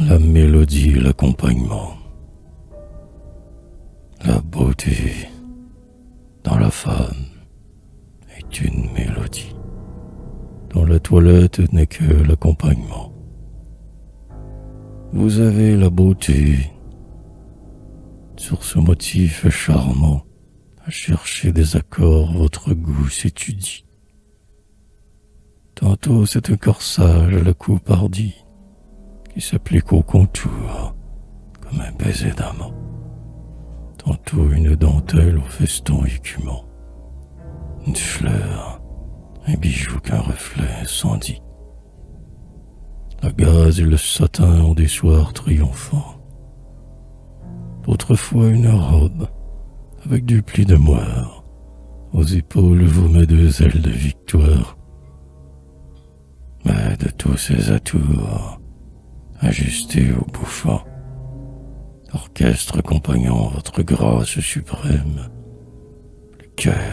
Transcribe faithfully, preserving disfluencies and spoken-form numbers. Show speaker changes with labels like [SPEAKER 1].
[SPEAKER 1] la mélodie et l'accompagnement. La beauté dans la femme est une mélodie, dont la toilette n'est que l'accompagnement. Vous avez la beauté sur ce motif charmant. À chercher des accords, votre goût s'étudie. Tantôt c'est un corsage à la coupe hardie qui s'applique au contour comme un baiser d'amant. Tantôt une dentelle au feston écumant, une fleur, un bijou qu'un reflet sans dit. La gaze et le satin ont des soirs triomphants. D'autrefois une robe avec du pli de moire, aux épaules vous met deux ailes de victoire. Mais de tous ces atours, ajustés au bouffant, orchestre accompagnant votre grâce suprême, le cœur